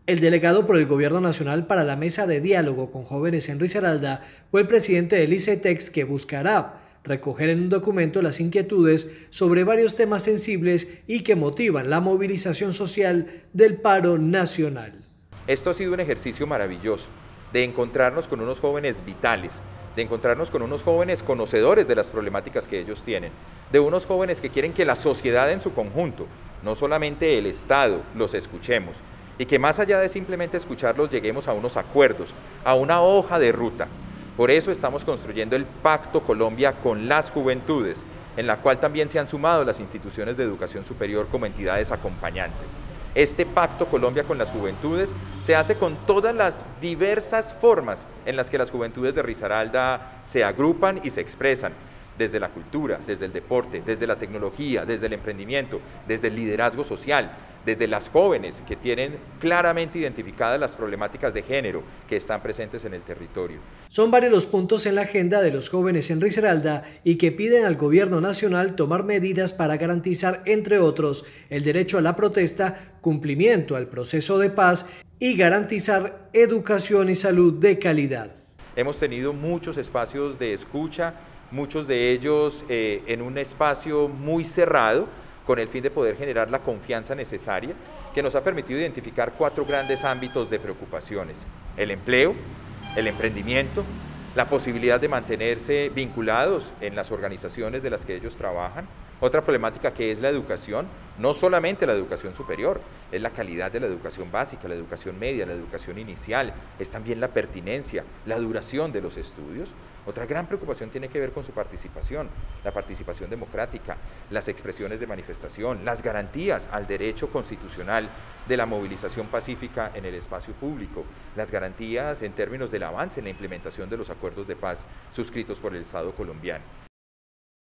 El delegado por el Gobierno Nacional para la Mesa de Diálogo con Jóvenes en Risaralda fue el presidente del ICETEX, que buscará recoger en un documento las inquietudes sobre varios temas sensibles y que motivan la movilización social del paro nacional. Esto ha sido un ejercicio maravilloso de encontrarnos con unos jóvenes vitales, de encontrarnos con unos jóvenes conocedores de las problemáticas que ellos tienen, de unos jóvenes que quieren que la sociedad en su conjunto, no solamente el Estado, los escuchemos, y que más allá de simplemente escucharlos lleguemos a unos acuerdos, a una hoja de ruta. Por eso estamos construyendo el Pacto Colombia con las juventudes, en la cual también se han sumado las instituciones de educación superior como entidades acompañantes. Este Pacto Colombia con las juventudes se hace con todas las diversas formas en las que las juventudes de Risaralda se agrupan y se expresan, desde la cultura, desde el deporte, desde la tecnología, desde el emprendimiento, desde el liderazgo social, desde las jóvenes que tienen claramente identificadas las problemáticas de género que están presentes en el territorio. Son varios los puntos en la agenda de los jóvenes en Risaralda y que piden al Gobierno Nacional tomar medidas para garantizar, entre otros, el derecho a la protesta, cumplimiento al proceso de paz y garantizar educación y salud de calidad. Hemos tenido muchos espacios de escucha, muchos de ellos en un espacio muy cerrado, con el fin de poder generar la confianza necesaria, que nos ha permitido identificar 4 grandes ámbitos de preocupaciones: el empleo, el emprendimiento, la posibilidad de mantenerse vinculados en las organizaciones de las que ellos trabajan. Otra problemática que es la educación, no solamente la educación superior, es la calidad de la educación básica, la educación media, la educación inicial, es también la pertinencia, la duración de los estudios. Otra gran preocupación tiene que ver con su participación, la participación democrática, las expresiones de manifestación, las garantías al derecho constitucional de la movilización pacífica en el espacio público, las garantías en términos del avance en la implementación de los acuerdos de paz suscritos por el Estado colombiano.